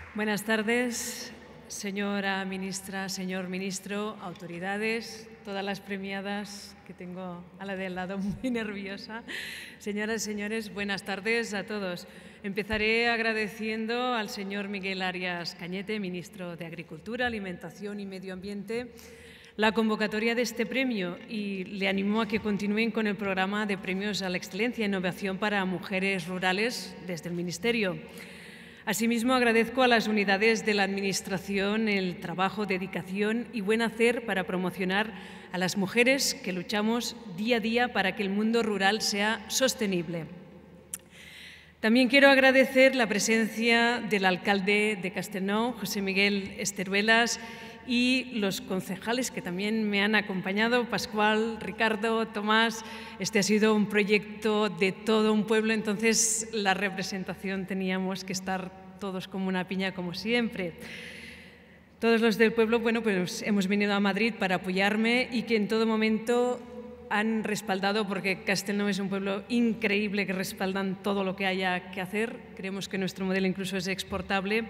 Buenas tardes, señora ministra, señor ministro, autoridades, todas las premiadas, que tengo a la de al lado muy nerviosa. Señoras y señores, buenas tardes a todos. Empezaré agradeciendo al señor Miguel Arias Cañete, ministro de Agricultura, Alimentación y Medio Ambiente, la convocatoria de este premio y le animo a que continúen con el programa de premios a la excelencia e innovación para mujeres rurales desde el Ministerio. Asimismo, agradezco a las unidades de la Administración el trabajo, dedicación y buen hacer para promocionar a las mujeres que luchamos día a día para que el mundo rural sea sostenible. También quiero agradecer la presencia del alcalde de Castellnou, José Miguel Esteruelas, y los concejales que también me han acompañado, Pascual, Ricardo, Tomás. Este ha sido un proyecto de todo un pueblo, entonces la representación teníamos que estar todos como una piña, como siempre. Todos los del pueblo, bueno, pues hemos venido a Madrid para apoyarme y que en todo momento han respaldado, porque Castellnou es un pueblo increíble, que respaldan todo lo que haya que hacer. Creemos que nuestro modelo incluso es exportable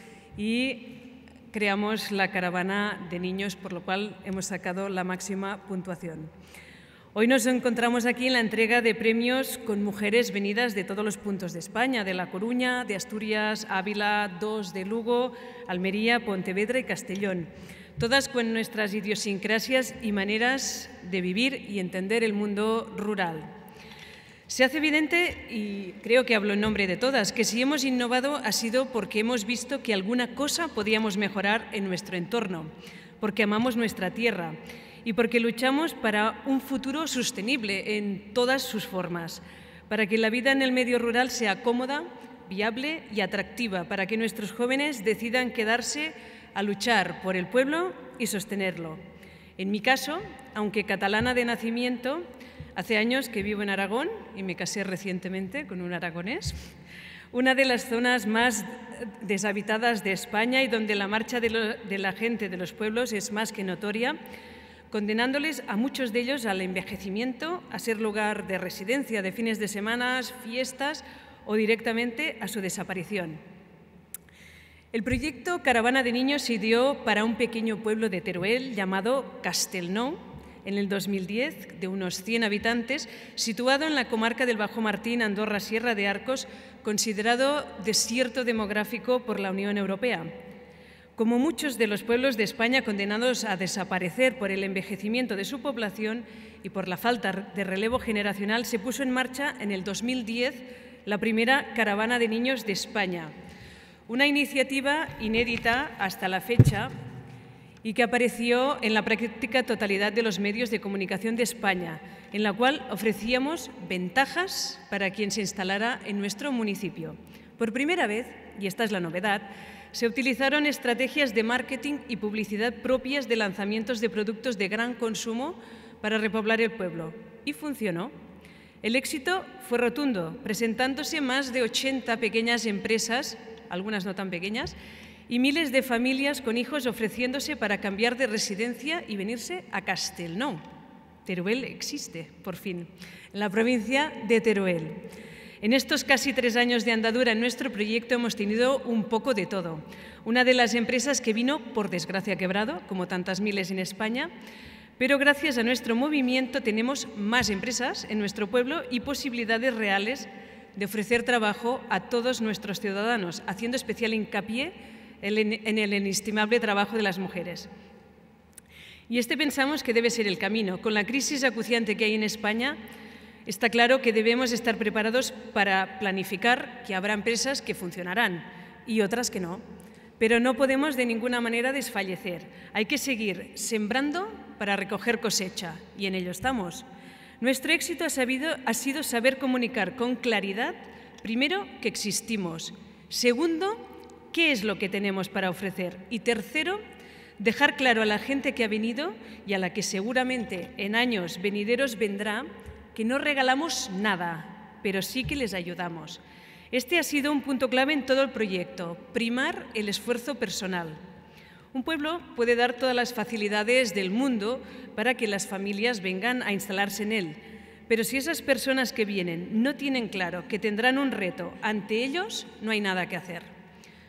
y creamos la caravana de niños, por lo cual hemos sacado la máxima puntuación. Hoy nos encontramos aquí en la entrega de premios con mujeres venidas de todos los puntos de España, de La Coruña, de Asturias, Ávila, Dos, de Lugo, Almería, Pontevedra y Castellón. Todas con nuestras idiosincrasias y maneras de vivir y entender el mundo rural. Se hace evidente, y creo que hablo en nombre de todas, que si hemos innovado ha sido porque hemos visto que alguna cosa podíamos mejorar en nuestro entorno, porque amamos nuestra tierra y porque luchamos para un futuro sostenible en todas sus formas, para que la vida en el medio rural sea cómoda, viable y atractiva, para que nuestros jóvenes decidan quedarse a luchar por el pueblo y sostenerlo. En mi caso, aunque catalana de nacimiento, hace años que vivo en Aragón y me casé recientemente con un aragonés, una de las zonas más deshabitadas de España y donde la marcha de la gente de los pueblos es más que notoria, condenándoles a muchos de ellos al envejecimiento, a ser lugar de residencia de fines de semana, fiestas o directamente a su desaparición. El proyecto Caravana de Niños se dio para un pequeño pueblo de Teruel llamado Castellnou, en el 2010, de unos 100 habitantes, situado en la comarca del Bajo Martín, Andorra, Sierra de Arcos, considerado desierto demográfico por la Unión Europea. Como muchos de los pueblos de España condenados a desaparecer por el envejecimiento de su población y por la falta de relevo generacional, se puso en marcha en el 2010 la primera Caravana de Niños de España, una iniciativa inédita hasta la fecha y que apareció en la práctica totalidad de los medios de comunicación de España, en la cual ofrecíamos ventajas para quien se instalara en nuestro municipio. Por primera vez, y esta es la novedad, se utilizaron estrategias de marketing y publicidad propias de lanzamientos de productos de gran consumo para repoblar el pueblo. Y funcionó. El éxito fue rotundo, presentándose más de 80 pequeñas empresas, algunas no tan pequeñas, y miles de familias con hijos ofreciéndose para cambiar de residencia y venirse a Castellnou. Teruel existe, por fin, en la provincia de Teruel. En estos casi 3 años de andadura en nuestro proyecto hemos tenido un poco de todo. Una de las empresas que vino, por desgracia, quebrado, como tantas miles en España, pero gracias a nuestro movimiento tenemos más empresas en nuestro pueblo y posibilidades reales de ofrecer trabajo a todos nuestros ciudadanos, haciendo especial hincapié en el inestimable trabajo de las mujeres. Y este pensamos que debe ser el camino. Con la crisis acuciante que hay en España, está claro que debemos estar preparados para planificar que habrá empresas que funcionarán y otras que no. Pero no podemos de ninguna manera desfallecer. Hay que seguir sembrando para recoger cosecha, y en ello estamos. Nuestro éxito ha sido saber comunicar con claridad, primero, que existimos. Segundo, qué es lo que tenemos para ofrecer. Y tercero, dejar claro a la gente que ha venido y a la que seguramente en años venideros vendrá, que no regalamos nada, pero sí que les ayudamos. Este ha sido un punto clave en todo el proyecto, primar el esfuerzo personal. Un pueblo puede dar todas las facilidades del mundo para que las familias vengan a instalarse en él, pero si esas personas que vienen no tienen claro que tendrán un reto ante ellos, no hay nada que hacer.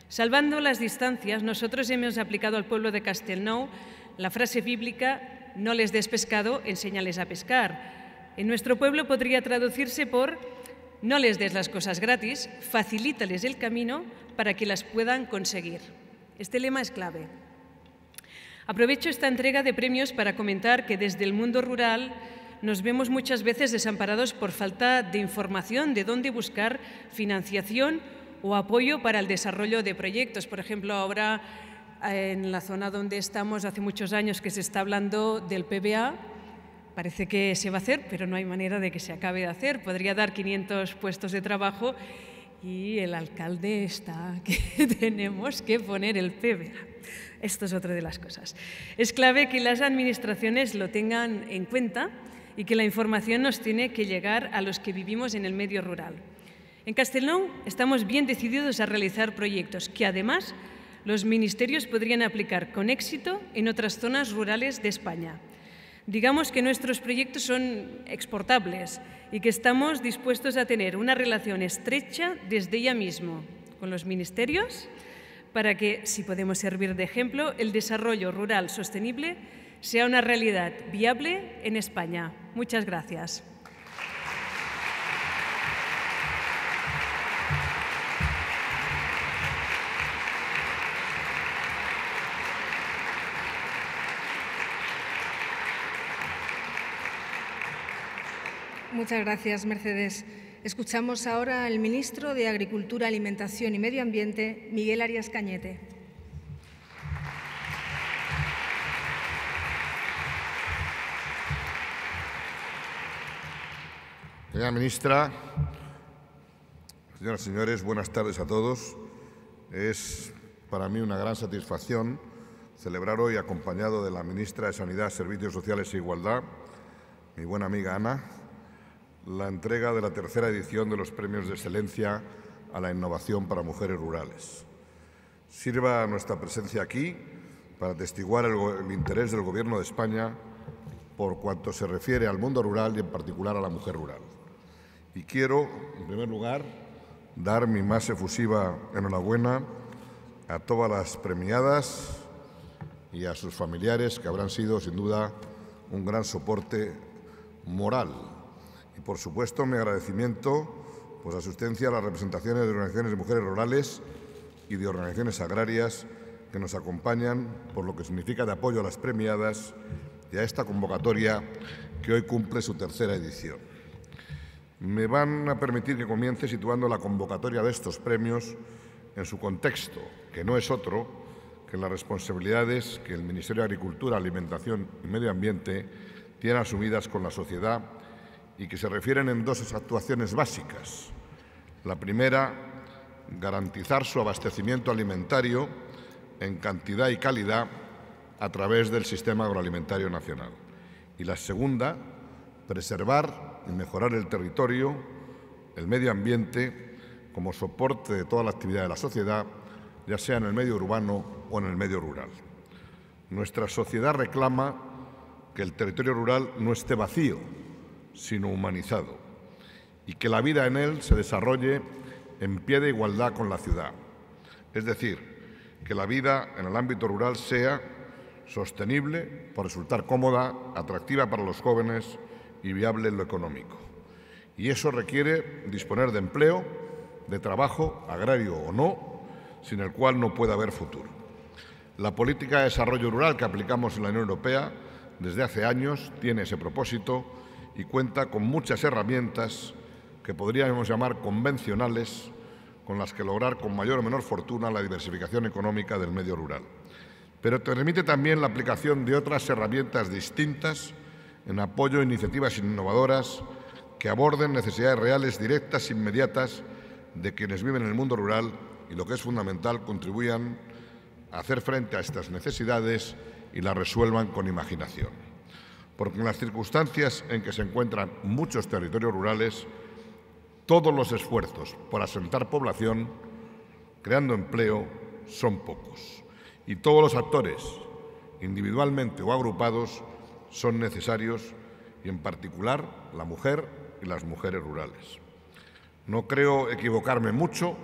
Salvando las distancias, nosotros hemos aplicado al pueblo de Castellnou la frase bíblica «No les des pescado, enséñales a pescar». En nuestro pueblo podría traducirse por «No les des las cosas gratis, facilítales el camino para que las puedan conseguir». Este lema es clave. Aprovecho esta entrega de premios para comentar que desde el mundo rural nos vemos muchas veces desamparados por falta de información de dónde buscar financiación o apoyo para el desarrollo de proyectos. Por ejemplo, ahora en la zona donde estamos, hace muchos años que se está hablando del PBA, parece que se va a hacer, pero no hay manera de que se acabe de hacer. Podría dar 500 puestos de trabajo y el alcalde está que tenemos que poner el PBA. Esto es otra de las cosas. Es clave que las administraciones lo tengan en cuenta y que la información nos tiene que llegar a los que vivimos en el medio rural. En Castellnou estamos bien decididos a realizar proyectos que, además, los ministerios podrían aplicar con éxito en otras zonas rurales de España. Digamos que nuestros proyectos son exportables y que estamos dispuestos a tener una relación estrecha desde ya mismo con los ministerios para que, si podemos servir de ejemplo, el desarrollo rural sostenible sea una realidad viable en España. Muchas gracias. Muchas gracias, Mercedes. Escuchamos ahora al ministro de Agricultura, Alimentación y Medio Ambiente, Miguel Arias Cañete. Señora ministra, señoras y señores, buenas tardes a todos. Es para mí una gran satisfacción celebrar hoy, acompañado de la ministra de Sanidad, Servicios Sociales e Igualdad, mi buena amiga Ana, la entrega de la tercera edición de los Premios de Excelencia a la Innovación para Mujeres Rurales. Sirva nuestra presencia aquí para atestiguar el interés del Gobierno de España por cuanto se refiere al mundo rural y en particular a la mujer rural. Y quiero, en primer lugar, dar mi más efusiva enhorabuena a todas las premiadas y a sus familiares, que habrán sido, sin duda, un gran soporte moral. Y, por supuesto, mi agradecimiento por su asistencia a las representaciones de organizaciones de mujeres rurales y de organizaciones agrarias que nos acompañan, por lo que significa de apoyo a las premiadas y a esta convocatoria que hoy cumple su tercera edición. Me van a permitir que comience situando la convocatoria de estos premios en su contexto, que no es otro que las responsabilidades que el Ministerio de Agricultura, Alimentación y Medio Ambiente tiene asumidas con la sociedad y que se refieren en dos actuaciones básicas. La primera, garantizar su abastecimiento alimentario en cantidad y calidad a través del Sistema Agroalimentario Nacional. Y la segunda, preservar y mejorar el territorio, el medio ambiente, como soporte de toda la actividad de la sociedad, ya sea en el medio urbano o en el medio rural. Nuestra sociedad reclama que el territorio rural no esté vacío, sino humanizado, y que la vida en él se desarrolle en pie de igualdad con la ciudad. Es decir, que la vida en el ámbito rural sea sostenible por resultar cómoda, atractiva para los jóvenes y viable en lo económico. Y eso requiere disponer de empleo, de trabajo, agrario o no, sin el cual no puede haber futuro. La política de desarrollo rural que aplicamos en la Unión Europea desde hace años tiene ese propósito y cuenta con muchas herramientas que podríamos llamar convencionales, con las que lograr con mayor o menor fortuna la diversificación económica del medio rural. Pero permite también la aplicación de otras herramientas distintas en apoyo a iniciativas innovadoras que aborden necesidades reales, directas e inmediatas de quienes viven en el mundo rural y, lo que es fundamental, contribuyan a hacer frente a estas necesidades y las resuelvan con imaginación. Porque en las circunstancias en que se encuentran muchos territorios rurales, todos los esfuerzos por asentar población, creando empleo, son pocos. Y todos los actores, individualmente o agrupados, son necesarios, y en particular la mujer y las mujeres rurales. No creo equivocarme mucho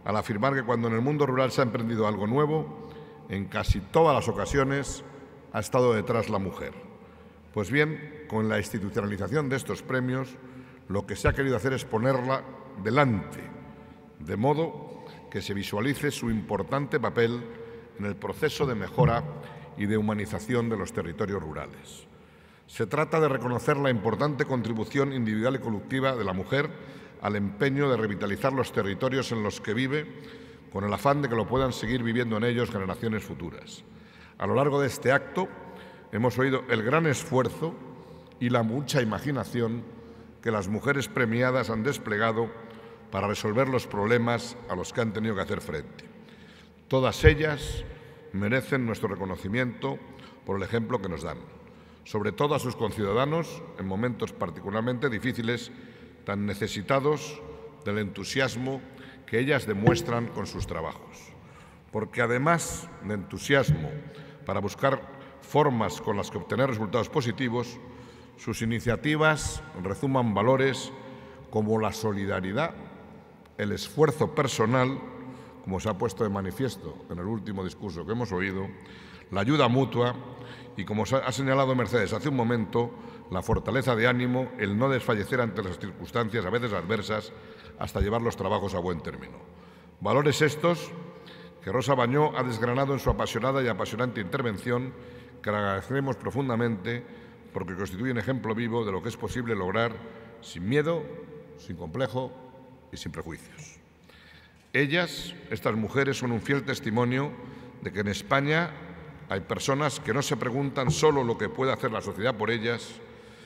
al afirmar que cuando en el mundo rural se ha emprendido algo nuevo, en casi todas las ocasiones ha estado detrás la mujer. Pues bien, con la institucionalización de estos premios, lo que se ha querido hacer es ponerla delante, de modo que se visualice su importante papel en el proceso de mejora y de humanización de los territorios rurales. Se trata de reconocer la importante contribución individual y colectiva de la mujer al empeño de revitalizar los territorios en los que vive, con el afán de que lo puedan seguir viviendo en ellos generaciones futuras. A lo largo de este acto hemos oído el gran esfuerzo y la mucha imaginación que las mujeres premiadas han desplegado para resolver los problemas a los que han tenido que hacer frente. Todas ellas merecen nuestro reconocimiento por el ejemplo que nos dan, sobre todo a sus conciudadanos en momentos particularmente difíciles, tan necesitados del entusiasmo que ellas demuestran con sus trabajos. Porque además de entusiasmo para buscar formas con las que obtener resultados positivos, sus iniciativas rezuman valores como la solidaridad, el esfuerzo personal, como se ha puesto de manifiesto en el último discurso que hemos oído, la ayuda mutua y, como ha señalado Mercedes hace un momento, la fortaleza de ánimo, el no desfallecer ante las circunstancias a veces adversas hasta llevar los trabajos a buen término. Valores estos que Rosa Bañó ha desgranado en su apasionada y apasionante intervención, que le agradeceremos profundamente porque constituye un ejemplo vivo de lo que es posible lograr sin miedo, sin complejo y sin prejuicios. Ellas, estas mujeres, son un fiel testimonio de que en España hay personas que no se preguntan solo lo que puede hacer la sociedad por ellas,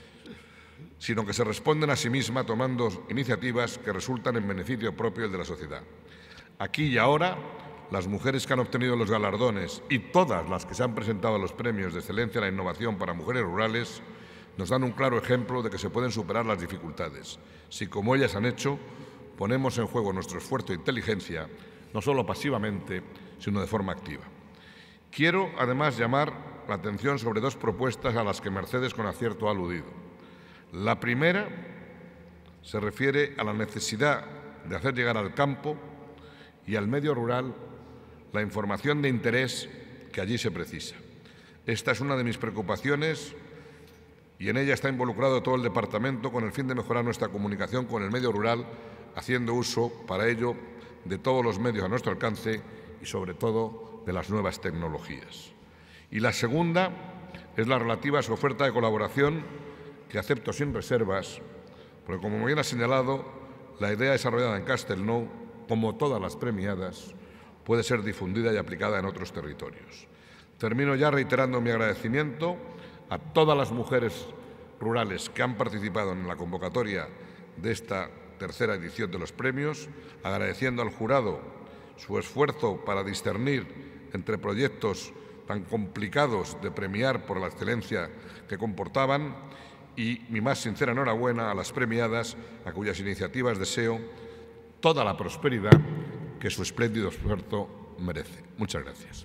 sino que se responden a sí mismas tomando iniciativas que resultan en beneficio propio del de la sociedad. Aquí y ahora, las mujeres que han obtenido los galardones y todas las que se han presentado a los premios de excelencia en la innovación para mujeres rurales nos dan un claro ejemplo de que se pueden superar las dificultades, si, como ellas han hecho, ponemos en juego nuestro esfuerzo e inteligencia, no solo pasivamente, sino de forma activa. Quiero, además, llamar la atención sobre dos propuestas a las que Mercedes con acierto ha aludido. La primera se refiere a la necesidad de hacer llegar al campo y al medio rural la información de interés que allí se precisa. Esta es una de mis preocupaciones y en ella está involucrado todo el departamento con el fin de mejorar nuestra comunicación con el medio rural, haciendo uso para ello de todos los medios a nuestro alcance y, sobre todo, de las nuevas tecnologías. Y la segunda es la relativa a su oferta de colaboración, que acepto sin reservas, porque, como bien ha señalado, la idea desarrollada en Castelnou, como todas las premiadas, puede ser difundida y aplicada en otros territorios. Termino ya reiterando mi agradecimiento a todas las mujeres rurales que han participado en la convocatoria de esta tercera edición de los premios, agradeciendo al jurado su esfuerzo para discernir entre proyectos tan complicados de premiar por la excelencia que comportaban, y mi más sincera enhorabuena a las premiadas, a cuyas iniciativas deseo toda la prosperidad que su espléndido esfuerzo merece. Muchas gracias.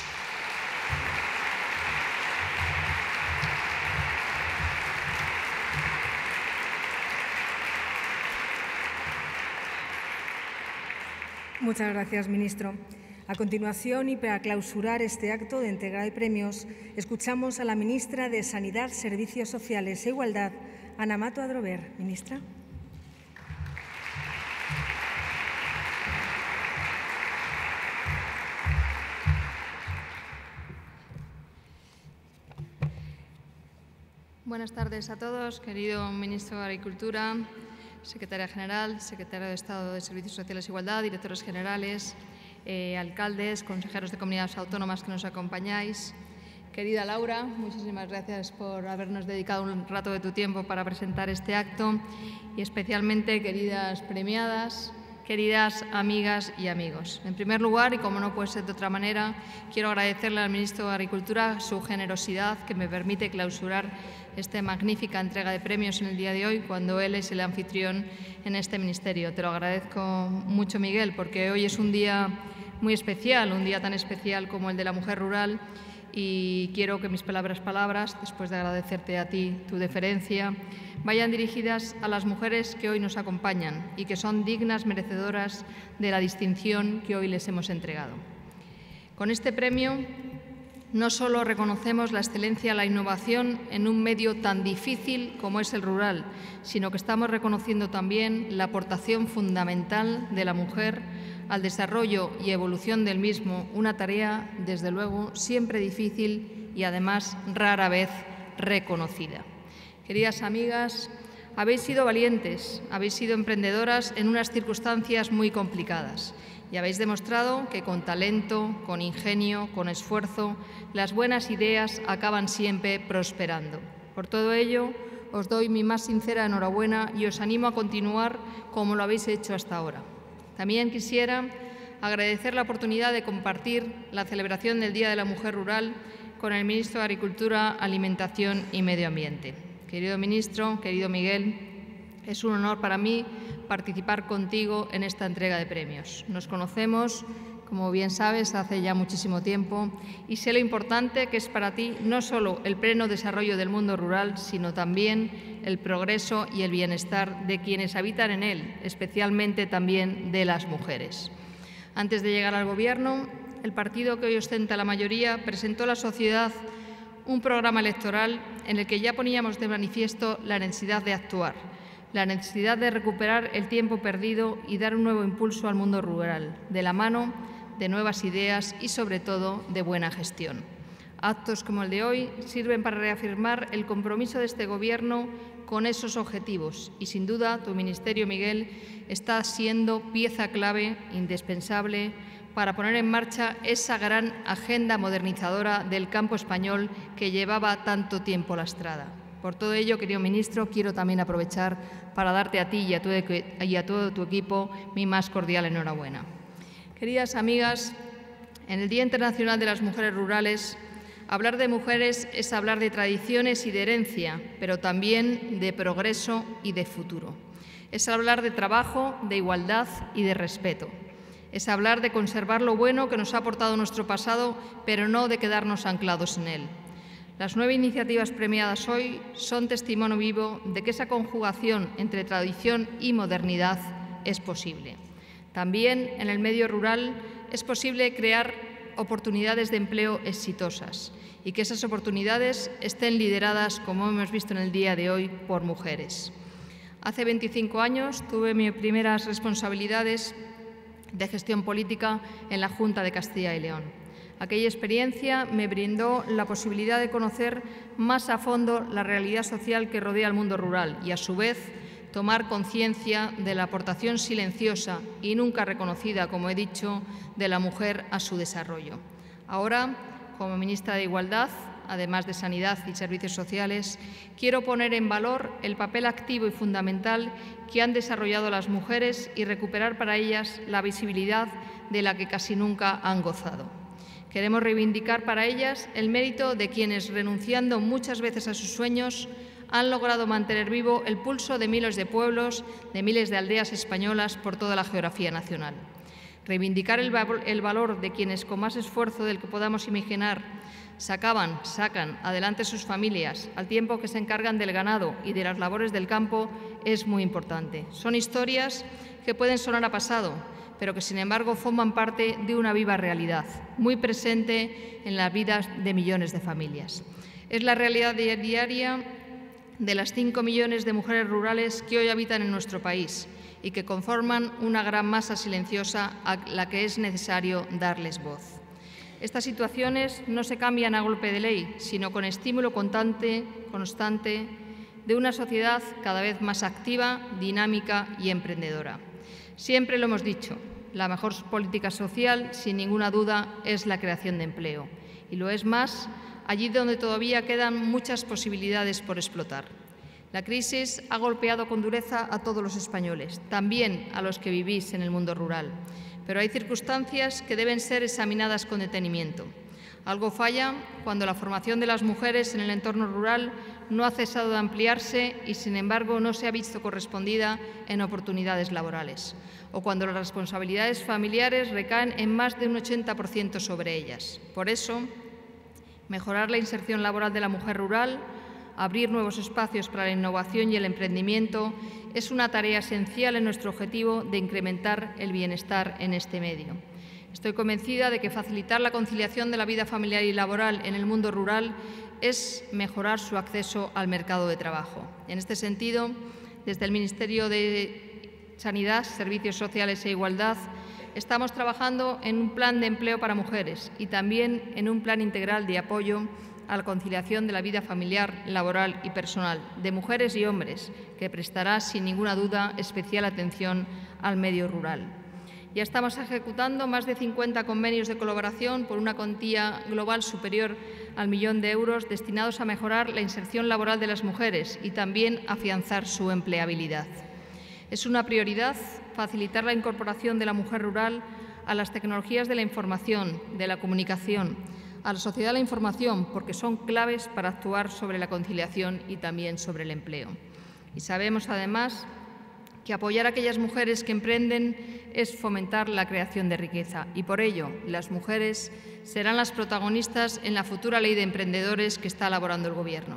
Muchas gracias, ministro. A continuación, y para clausurar este acto de entrega de premios, escuchamos a la ministra de Sanidad, Servicios Sociales e Igualdad, Ana Mato Adrover. Ministra. Buenas tardes a todos, querido ministro de Agricultura, secretaria general, secretario de Estado de Servicios Sociales e Igualdad, directores generales, alcaldes, consejeros de comunidades autónomas que nos acompañáis. Querida Laura, muchísimas gracias por habernos dedicado un rato de tu tiempo para presentar este acto, y especialmente queridas premiadas, queridas amigas y amigos. En primer lugar, y como no puede ser de otra manera, quiero agradecerle al ministro de Agricultura su generosidad que me permite clausurar esta magnífica entrega de premios en el día de hoy, cuando él es el anfitrión en este ministerio. Te lo agradezco mucho, Miguel, porque hoy es un día muy especial, un día tan especial como el de la mujer rural, y quiero que mis palabras, después de agradecerte a ti tu deferencia, vayan dirigidas a las mujeres que hoy nos acompañan y que son dignas merecedoras de la distinción que hoy les hemos entregado. Con este premio no solo reconocemos la excelencia, la innovación en un medio tan difícil como es el rural, sino que estamos reconociendo también la aportación fundamental de la mujer al desarrollo y evolución del mismo, una tarea, desde luego, siempre difícil y, además, rara vez reconocida. Queridas amigas, habéis sido valientes, habéis sido emprendedoras en unas circunstancias muy complicadas y habéis demostrado que con talento, con ingenio, con esfuerzo, las buenas ideas acaban siempre prosperando. Por todo ello, os doy mi más sincera enhorabuena y os animo a continuar como lo habéis hecho hasta ahora. También quisiera agradecer la oportunidad de compartir la celebración del Día de la Mujer Rural con el Ministro de Agricultura, Alimentación y Medio Ambiente. Querido Ministro, querido Miguel, es un honor para mí participar contigo en esta entrega de premios. Nos conocemos, como bien sabes, hace ya muchísimo tiempo y sé lo importante que es para ti no solo el pleno desarrollo del mundo rural, sino también el progreso y el bienestar de quienes habitan en él, especialmente también de las mujeres. Antes de llegar al Gobierno, el partido que hoy ostenta la mayoría presentó a la sociedad un programa electoral en el que ya poníamos de manifiesto la necesidad de actuar, la necesidad de recuperar el tiempo perdido y dar un nuevo impulso al mundo rural, de la mano de nuevas ideas y, sobre todo, de buena gestión. Actos como el de hoy sirven para reafirmar el compromiso de este Gobierno con esos objetivos y, sin duda, tu Ministerio, Miguel, está siendo pieza clave, indispensable, para poner en marcha esa gran agenda modernizadora del campo español que llevaba tanto tiempo lastrada. Por todo ello, querido Ministro, quiero también aprovechar para darte a ti y a todo tu equipo mi más cordial enhorabuena. Queridas amigas, en el Día Internacional de las Mujeres Rurales, hablar de mujeres es hablar de tradiciones y de herencia, pero también de progreso y de futuro. Es hablar de trabajo, de igualdad y de respeto. Es hablar de conservar lo bueno que nos ha aportado nuestro pasado, pero no de quedarnos anclados en él. Las 9 iniciativas premiadas hoy son testimonio vivo de que esa conjugación entre tradición y modernidad es posible. También en el medio rural es posible crear oportunidades de empleo exitosas y que esas oportunidades estén lideradas, como hemos visto en el día de hoy, por mujeres. Hace 25 años tuve mis primeras responsabilidades de gestión política en la Junta de Castilla y León. Aquella experiencia me brindó la posibilidad de conocer más a fondo la realidad social que rodea al mundo rural y, a su vez, tomar conciencia de la aportación silenciosa y nunca reconocida, como he dicho, de la mujer a su desarrollo. Ahora, como ministra de Igualdad, además de Sanidad y Servicios Sociales, quiero poner en valor el papel activo y fundamental que han desarrollado las mujeres y recuperar para ellas la visibilidad de la que casi nunca han gozado. Queremos reivindicar para ellas el mérito de quienes, renunciando muchas veces a sus sueños, han logrado mantener vivo el pulso de miles de pueblos, de miles de aldeas españolas por toda la geografía nacional. Reivindicar el valor de quienes, con más esfuerzo del que podamos imaginar, sacan adelante sus familias, al tiempo que se encargan del ganado y de las labores del campo, es muy importante. Son historias que pueden sonar a pasado, pero que, sin embargo, forman parte de una viva realidad, muy presente en las vidas de millones de familias. Es la realidad diaria de las 5 millones de mujeres rurales que hoy habitan en nuestro país y que conforman una gran masa silenciosa a la que es necesario darles voz. Estas situaciones no se cambian a golpe de ley, sino con estímulo constante de una sociedad cada vez más activa, dinámica y emprendedora. Siempre lo hemos dicho, la mejor política social, sin ninguna duda, es la creación de empleo. Y lo es más allí donde todavía quedan muchas posibilidades por explotar. La crisis ha golpeado con dureza a todos los españoles, también a los que vivís en el mundo rural. Pero hay circunstancias que deben ser examinadas con detenimiento. Algo falla cuando la formación de las mujeres en el entorno rural no ha cesado de ampliarse y, sin embargo, no se ha visto correspondida en oportunidades laborales, o cuando las responsabilidades familiares recaen en más de un 80% sobre ellas. Por eso, Mejorar la inserción laboral de la mujer rural, abrir nuevos espacios para la innovación y el emprendimiento es una tarea esencial en nuestro objetivo de incrementar el bienestar en este medio. Estoy convencida de que facilitar la conciliación de la vida familiar y laboral en el mundo rural es mejorar su acceso al mercado de trabajo. En este sentido, desde el Ministerio de Sanidad, Servicios Sociales e Igualdad, estamos trabajando en un plan de empleo para mujeres y también en un plan integral de apoyo a la conciliación de la vida familiar, laboral y personal de mujeres y hombres, que prestará, sin ninguna duda, especial atención al medio rural. Ya estamos ejecutando más de 50 convenios de colaboración por una cuantía global superior al 1 millón de euros destinados a mejorar la inserción laboral de las mujeres y también afianzar su empleabilidad. Es una prioridad facilitar la incorporación de la mujer rural a las tecnologías de la información, de la comunicación, a la sociedad de la información, porque son claves para actuar sobre la conciliación y también sobre el empleo. Y sabemos, además, que apoyar a aquellas mujeres que emprenden es fomentar la creación de riqueza y, por ello, las mujeres serán las protagonistas en la futura Ley de Emprendedores que está elaborando el Gobierno.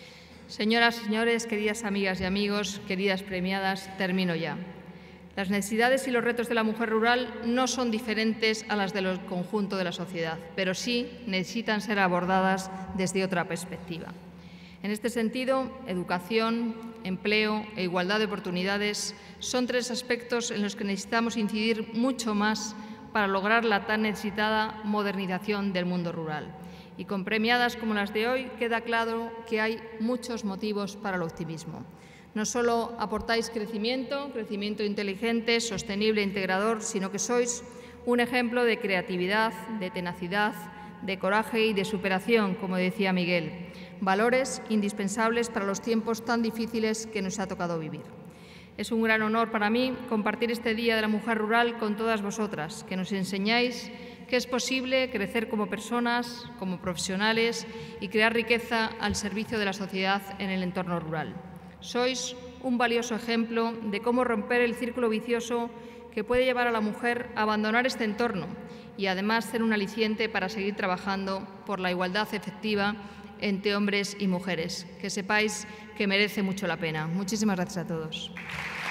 Señoras y señores, queridas amigas y amigos, queridas premiadas, termino ya. Las necesidades y los retos de la mujer rural no son diferentes a las del conjunto de la sociedad, pero sí necesitan ser abordadas desde otra perspectiva. En este sentido, educación, empleo e igualdad de oportunidades son tres aspectos en los que necesitamos incidir mucho más para lograr la tan necesitada modernización del mundo rural. Y con premiadas como las de hoy queda claro que hay muchos motivos para el optimismo. No solo aportáis crecimiento inteligente, sostenible e integrador, sino que sois un ejemplo de creatividad, de tenacidad, de coraje y de superación, como decía Miguel. Valores indispensables para los tiempos tan difíciles que nos ha tocado vivir. Es un gran honor para mí compartir este Día de la Mujer Rural con todas vosotras, que nos enseñáis que es posible crecer como personas, como profesionales y crear riqueza al servicio de la sociedad en el entorno rural. Sois un valioso ejemplo de cómo romper el círculo vicioso que puede llevar a la mujer a abandonar este entorno y además ser un aliciente para seguir trabajando por la igualdad efectiva entre hombres y mujeres, que sepáis que merece mucho la pena. Muchísimas gracias a todos.